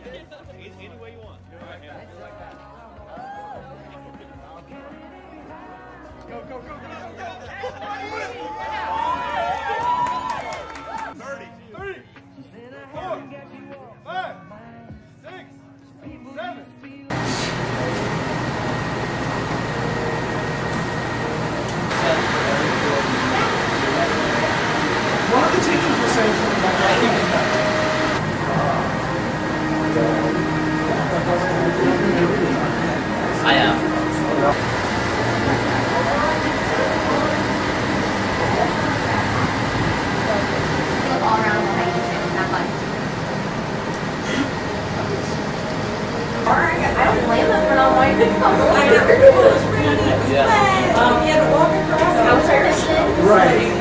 Any way you want. Go, go, go, go, go, go. 30, 3, 4, 5, 6, 7. One of the teachers was saying something about that. I am. All around the place and have fun. I don't blame them for not wanting to come. I never knew it was raining. Yeah. He had to walk across. How was our mission? Right.